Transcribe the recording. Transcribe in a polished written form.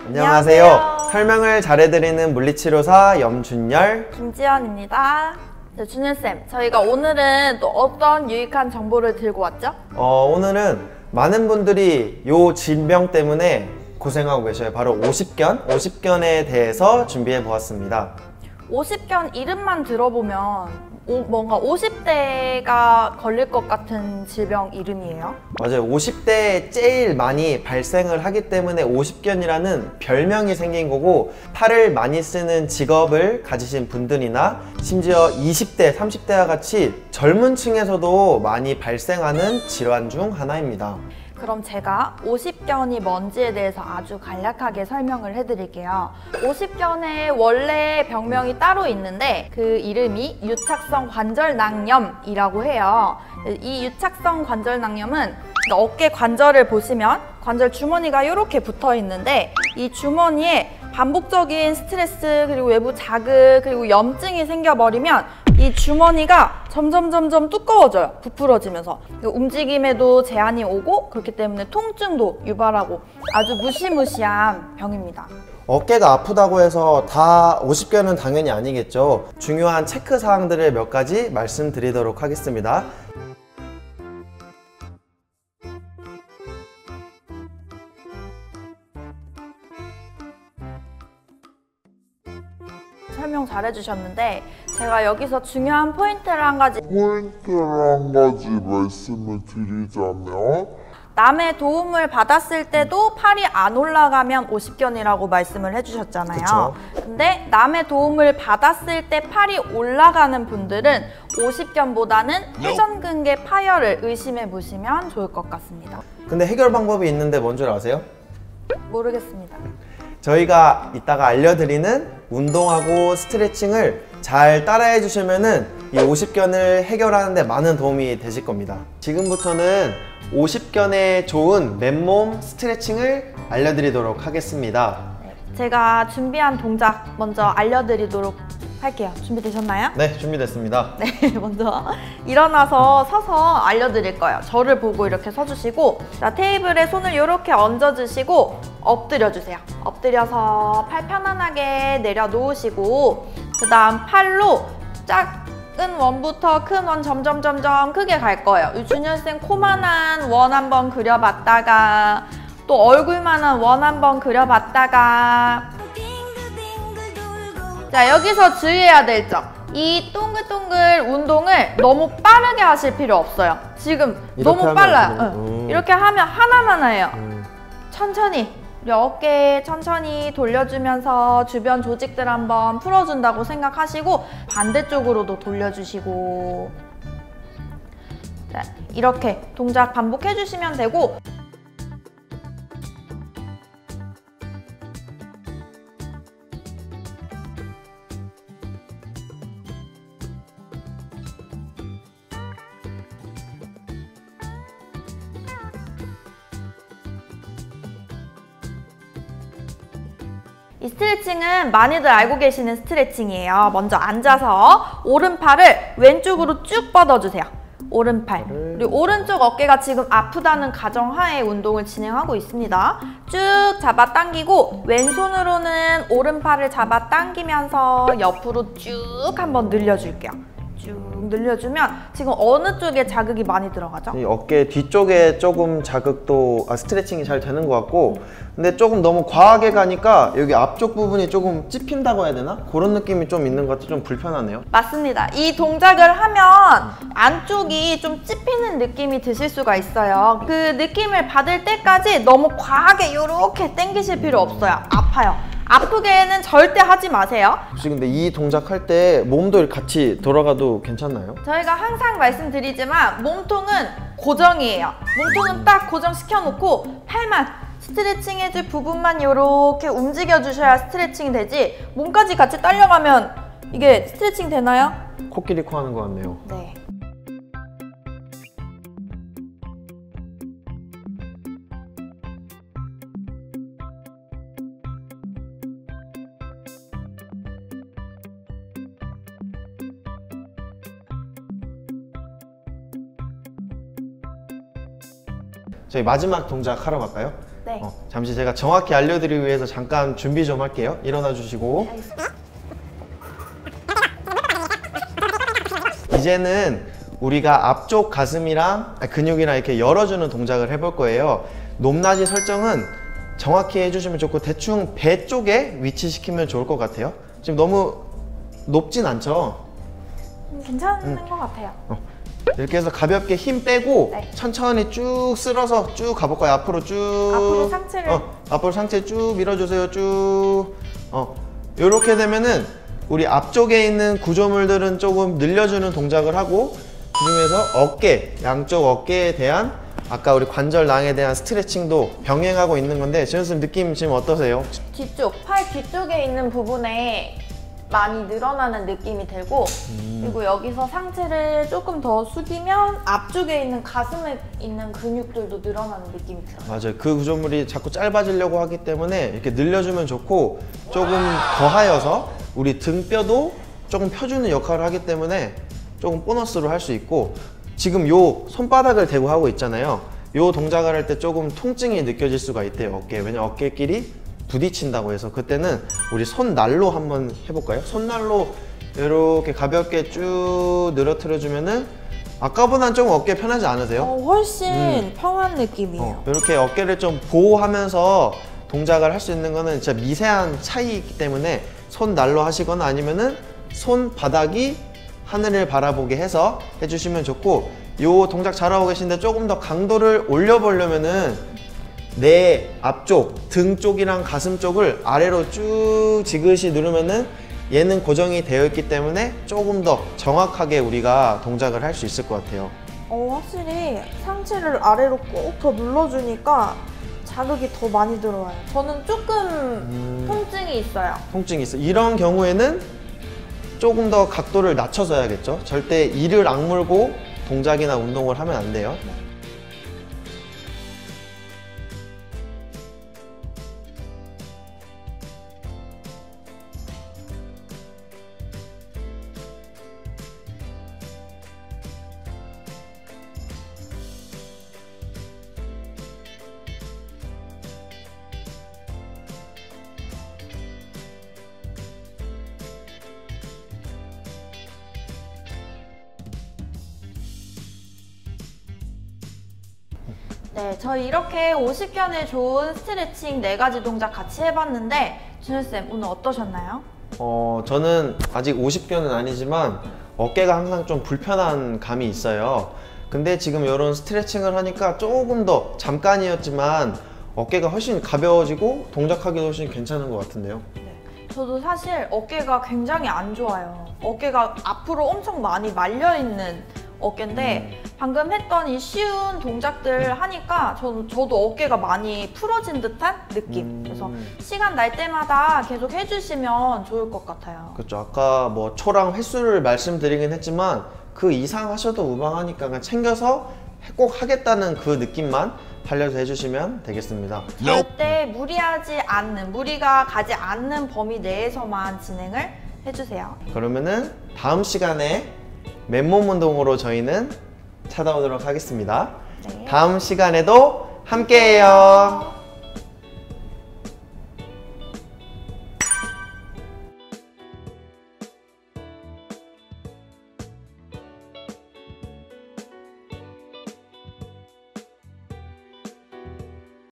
안녕하세요. 설명을 잘해드리는 물리치료사 염준열, 김지연입니다. 네, 준열쌤, 저희가 오늘은 또 어떤 유익한 정보를 들고 왔죠? 오늘은 많은 분들이 이 질병 때문에 고생하고 계셔요. 바로 오십견에 대해서 준비해 보았습니다. 오십견 이름만 들어보면 뭔가 50대가 걸릴 것 같은 질병 이름이에요? 맞아요. 50대에 제일 많이 발생을 하기 때문에 오십견이라는 별명이 생긴 거고, 팔을 많이 쓰는 직업을 가지신 분들이나 심지어 20대, 30대와 같이 젊은 층에서도 많이 발생하는 질환 중 하나입니다. 그럼 제가 오십견이 뭔지에 대해서 아주 간략하게 설명을 해드릴게요. 오십견의 원래 병명이 따로 있는데 그 이름이 유착성 관절낭염이라고 해요. 이 유착성 관절낭염은 어깨 관절을 보시면 관절 주머니가 이렇게 붙어 있는데 이 주머니에 반복적인 스트레스 그리고 외부 자극 그리고 염증이 생겨버리면 이 주머니가 점점 두꺼워져요. 부풀어지면서 움직임에도 제한이 오고 그렇기 때문에 통증도 유발하고 아주 무시무시한 병입니다. 어깨가 아프다고 해서 다 오십견은 당연히 아니겠죠. 중요한 체크 사항들을 몇 가지 말씀드리도록 하겠습니다. 설명 잘 해주셨는데 제가 여기서 중요한 포인트를 한 가지 말씀을 드리자면, 남의 도움을 받았을 때도 팔이 안 올라가면 오십견이라고 말씀을 해주셨잖아요. 그쵸. 근데 남의 도움을 받았을 때 팔이 올라가는 분들은 오십견보다는 회전근개 파열을 의심해 보시면 좋을 것 같습니다. 근데 해결 방법이 있는데 뭔 줄 아세요? 모르겠습니다. 저희가 이따가 알려드리는 운동하고 스트레칭을 잘 따라해 주시면은 이 오십견을 해결하는 데 많은 도움이 되실 겁니다. 지금부터는 오십견에 좋은 맨몸 스트레칭을 알려드리도록 하겠습니다. 제가 준비한 동작 먼저 알려드리도록 할게요. 준비되셨나요? 네, 준비됐습니다. 네, 먼저 일어나서 서서 알려드릴 거예요. 저를 보고 이렇게 서주시고, 자, 테이블에 손을 이렇게 얹어주시고 엎드려주세요. 엎드려서 팔 편안하게 내려놓으시고 그 다음 팔로 작은 원부터 큰 원 점점 크게 갈 거예요. 준열쌤 코만한 원 한번 그려봤다가 또 얼굴만한 원 한번 그려봤다가, 자, 여기서 주의해야 될 점. 이 동글동글 운동을 너무 빠르게 하실 필요 없어요. 지금 너무 빨라요. 이렇게 하면 하나만 해요. 천천히 우리 어깨 천천히 돌려주면서 주변 조직들 한번 풀어준다고 생각하시고 반대쪽으로도 돌려주시고, 자, 이렇게 동작 반복해주시면 되고, 이 스트레칭은 많이들 알고 계시는 스트레칭이에요. 먼저 앉아서 오른팔을 왼쪽으로 쭉 뻗어주세요. 오른팔. 그리고 오른쪽 어깨가 지금 아프다는 가정하에 운동을 진행하고 있습니다. 쭉 잡아당기고 왼손으로는 오른팔을 잡아당기면서 옆으로 쭉 한번 늘려줄게요. 쭉 늘려주면 지금 어느 쪽에 자극이 많이 들어가죠? 이 어깨 뒤쪽에 조금 자극도 스트레칭이 잘 되는 것 같고, 근데 조금 너무 과하게 가니까 여기 앞쪽 부분이 조금 찝힌다고 해야 되나? 그런 느낌이 좀 있는 것 같아서 좀 불편하네요. 맞습니다. 이 동작을 하면 안쪽이 좀 찝히는 느낌이 드실 수가 있어요. 그 느낌을 받을 때까지 너무 과하게 이렇게 당기실 필요 없어요. 아파요. 아프게는 절대 하지 마세요. 혹시 근데 이 동작 할 때 몸도 같이 돌아가도 괜찮나요? 저희가 항상 말씀드리지만 몸통은 고정이에요. 몸통은 딱 고정시켜 놓고 팔만 스트레칭 해줄 부분만 이렇게 움직여 주셔야 스트레칭이 되지, 몸까지 같이 딸려가면 이게 스트레칭 되나요? 코끼리 코 하는 것 같네요. 네. 저희 마지막 동작 하러 갈까요? 네. 잠시 제가 정확히 알려드리기 위해서 잠깐 준비 좀 할게요. 일어나 주시고. 이제는 우리가 앞쪽 가슴이랑 근육이랑 이렇게 열어주는 동작을 해볼 거예요. 높낮이 설정은 정확히 해주시면 좋고 대충 배 쪽에 위치시키면 좋을 것 같아요. 지금 너무 높진 않죠? 괜찮은 것 같아요. 이렇게 해서 가볍게 힘 빼고 네. 천천히 쭉 쓸어서 쭉 가볼까요? 앞으로 쭉. 앞으로 상체를. 앞으로 상체 쭉 밀어주세요. 쭉. 이렇게 되면은 우리 앞쪽에 있는 구조물들은 조금 늘려주는 동작을 하고 그 중에서 어깨, 양쪽 어깨에 대한 아까 우리 관절낭에 대한 스트레칭도 병행하고 있는 건데 지현 선생님 느낌 지금 어떠세요? 뒤쪽, 팔 뒤쪽에 있는 부분에 많이 늘어나는 느낌이 들고 그리고 여기서 상체를 조금 더 숙이면 앞쪽에 있는 가슴에 있는 근육들도 늘어나는 느낌이 들어요. 맞아요. 그 구조물이 자꾸 짧아지려고 하기 때문에 이렇게 늘려주면 좋고 조금 더 하여서 우리 등뼈도 조금 펴주는 역할을 하기 때문에 조금 보너스로 할 수 있고 지금 요 손바닥을 대고 하고 있잖아요. 요 동작을 할 때 조금 통증이 느껴질 수가 있대요. 어깨. 왜냐면 어깨끼리 부딪힌다고 해서 그때는 우리 손날로 한번 해볼까요? 손날로 이렇게 가볍게 쭉 늘어뜨려 주면은 아까보다는 좀 어깨 편하지 않으세요? 훨씬 편한 느낌이에요. 이렇게 어깨를 좀 보호하면서 동작을 할 수 있는 거는 진짜 미세한 차이이기 때문에 손날로 하시거나 아니면은 손바닥이 하늘을 바라보게 해서 해주시면 좋고 요 동작 잘하고 계신데 조금 더 강도를 올려보려면은 내 앞쪽, 등 쪽이랑 가슴 쪽을 아래로 쭉 지그시 누르면은 얘는 고정이 되어 있기 때문에 조금 더 정확하게 우리가 동작을 할 수 있을 것 같아요. 확실히 상체를 아래로 꼭 더 눌러주니까 자극이 더 많이 들어와요. 저는 조금 통증이 있어요. 통증이 있어. 이런 경우에는 조금 더 각도를 낮춰서 해야겠죠. 절대 이를 악물고 동작이나 운동을 하면 안 돼요. 네, 저희 이렇게 50견에 좋은 스트레칭 4가지 동작 같이 해봤는데 준우쌤 오늘 어떠셨나요? 저는 아직 50견은 아니지만 어깨가 항상 좀 불편한 감이 있어요. 근데 지금 이런 스트레칭을 하니까 조금 더 잠깐이었지만 어깨가 훨씬 가벼워지고 동작하기도 훨씬 괜찮은 것 같은데요. 저도 사실 어깨가 굉장히 안 좋아요. 어깨가 앞으로 엄청 많이 말려있는 어깨인데 방금 했던 이 쉬운 동작들 하니까 저도 어깨가 많이 풀어진 듯한 느낌. 그래서 시간 날 때마다 계속 해주시면 좋을 것 같아요. 그렇죠. 아까 뭐 초랑 횟수를 말씀드리긴 했지만 그 이상 하셔도 무방하니까 그냥 챙겨서 꼭 하겠다는 그 느낌만 살려서 해주시면 되겠습니다. 절대 무리하지 않는, 무리가 가지 않는 범위 내에서만 진행을 해주세요. 그러면은 다음 시간에 맨몸 운동으로 저희는 찾아오도록 하겠습니다. 네. 다음 시간에도 함께해요.